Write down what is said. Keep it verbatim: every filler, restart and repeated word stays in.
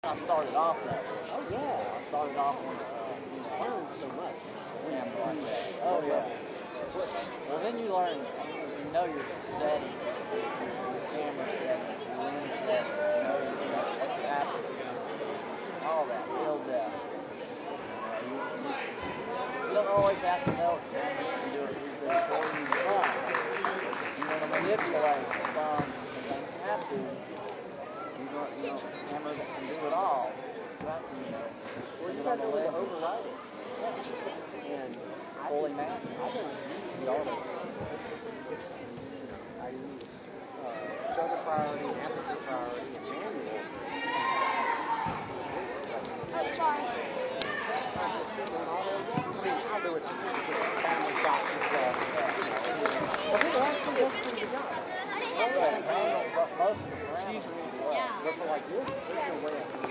I started off that way. Oh yeah. I started off on uh, you know, Learned so much. camera like that. Oh yeah. Well, then you learn, you know your settings, your camera settings, your lens settings, you know your aperture, all that, build that. You, know, you, you don't always have to know it. You do it, you do it for you. But you want to manipulate some, and you have to. You know, you know, camera that can do it all. Right? You know, well, you got to be able to override it. Yeah. And fully master. I don't use all those things. I use uh, shutter priority, aperture priority, and manual. Oh, sorry. I'm just sitting on auto. I mean, I do it to just family shots and stuff. But it actually does a pretty good job. Oh, yeah, manual, but most of the parameters. But for like this, this is the way I